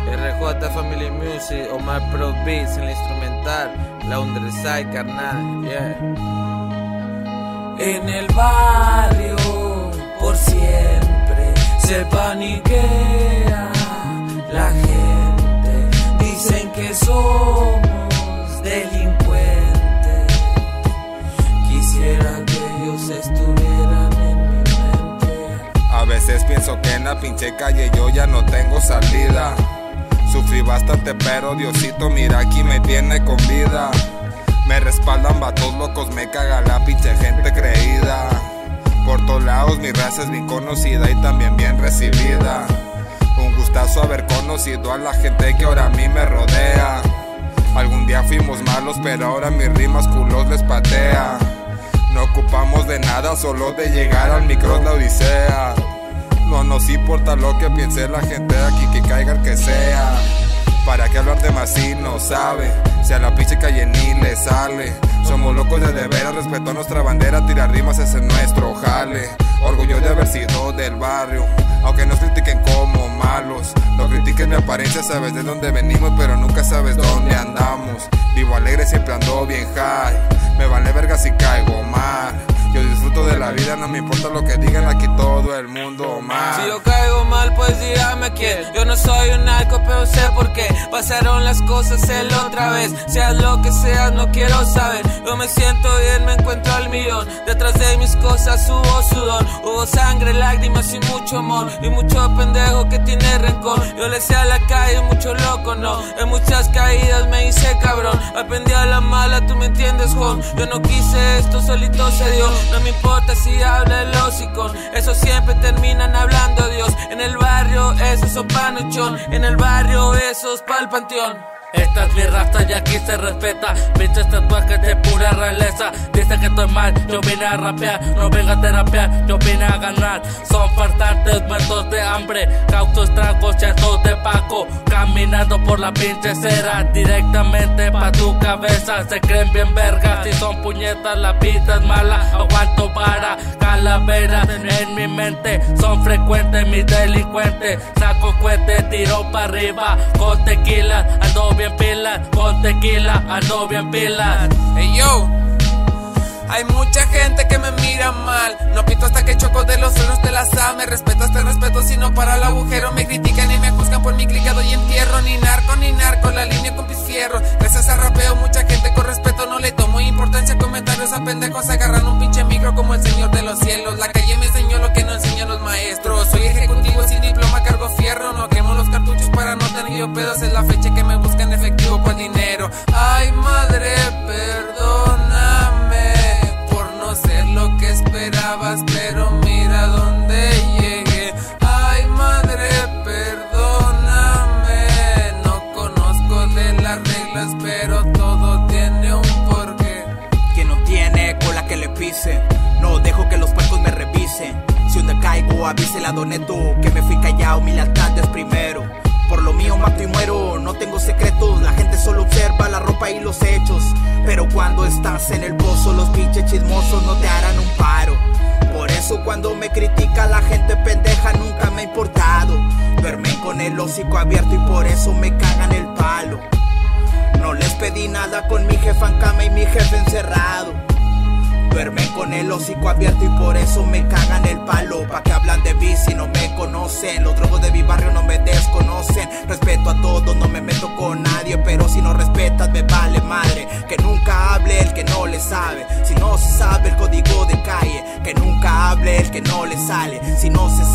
RJ Family Music, Omar Pro Beats en la instrumental, la Underside, carnal, yeah. En el barrio por siempre se paniquea la gente, dicen que somos delincuentes. Quisiera que ellos estuvieran en mi mente. A veces pienso que en la pinche calle yo ya no tengo salida. Sufrí bastante pero Diosito mira aquí me tiene con vida. Me respaldan vatos locos, me caga la pinche gente creída. Por todos lados mi raza es bien conocida y también bien recibida. Un gustazo haber conocido a la gente que ahora a mí me rodea. Algún día fuimos malos pero ahora mis rimas culos les patea. No ocupamos de nada, solo de llegar al micro es la odisea. No nos importa lo que piense la gente de aquí, que caiga el que sea. ¿Para qué hablar de más si no sabe? Si a la pinche calle ni le sale. Somos locos de veras, respeto a nuestra bandera. Tirar rimas ese es nuestro jale. Orgullo de haber sido del barrio, aunque nos critiquen como malos. No critiquen mi apariencia, sabes de dónde venimos, pero nunca sabes dónde andamos. Vivo alegre, siempre ando bien high. Me vale verga si caigo mal. Yo disfruto de la vida, no me importa lo que digan aquí todo el mundo mal. Si yo caigo mal, pues dígame quién. Yo no soy un narco, pero sé por qué pasaron las cosas el otra vez. Seas lo que seas, no quiero saber. Yo me siento bien, me encuentro al millón. Detrás de mis cosas hubo sudor, hubo sangre, lágrimas y mucho amor. Y mucho pendejo que tiene rencor. Yo le sé a la calle, mucho loco, no. En muchas caídas me hice cabrón. Aprendí a la mala, tú me entiendes, Juan. Yo no quise esto, solito se dio. No me importa si habla el hocicón, eso siempre terminan hablando Dios. En el barrio esos son panuchón, en el barrio esos pa'l panteón. Esta es mi raza y aquí se respeta. Pinches tatuajes de pura realeza. Dicen que estoy mal, yo vine a rapear. No vengo a terapiar, yo vine a ganar. Son fartantes muertos de hambre, cautos, trancos, chetos de Paco. Caminando por la pinche cera, directamente pa' tu cabeza. Se creen bien vergas, si son puñetas la vida es mala. Aguanto para calaveras en mi mente. Son frecuentes mis delincuentes. Saco cohete, tiro pa' arriba. Con tequila, ando bien pilas, con tequila, ando bien pilas. Hey yo, hay mucha gente que me mira mal. No pito hasta que choco de los suelos de la SA. Me respeto hasta el respeto, si no para el agujero. Me critican y me juzgan por mi clicado y entierro. Ni narco, la línea con pis fierro. Gracias al rapeo, mucha gente con respeto. No le tomo importancia a comentarios a pendejos. Agarran un pinche micro como el señor de los cielos. La calle me enseñó lo que no enseñan los maestros. Soy ejecutivo sin diploma, cargo fierro. No quemo los cartuchos para no tener yo pedos. Es la fecha que me buscan efectivo por dinero. Ay madre, perdóname por no ser lo que esperabas, pero mira dónde llegué. Ay madre, perdóname, no conozco de las reglas, pero todo tiene un porqué. Que no tiene cola que le pise, no dejo que los puercos me revisen. Si un día caigo, avísele a Doneto que me fui callado, mi lealtad es primero. Por lo mío mato y muero, no tengo secretos. La gente solo observa la ropa y los hechos, pero cuando estás en el pozo, los pinches chismosos no te harán un paro. Por eso cuando me critica la gente pendeja nunca me ha importado. Duermen con el hocico abierto y por eso me cagan el palo. No les pedí nada con mi jefa en cama y mi jefe encerrado. Duermen con el hocico abierto y por eso me cagan el palo. Pa' que hablan de mí si no me conocen. Los drogos de mi barrio no me desconocen. Respeto a todos, no me meto con nadie, pero si no respetas me vale madre. Que nunca hable el que no le sabe, si no se sabe el código de calle. Que nunca hable el que no le sale, si no se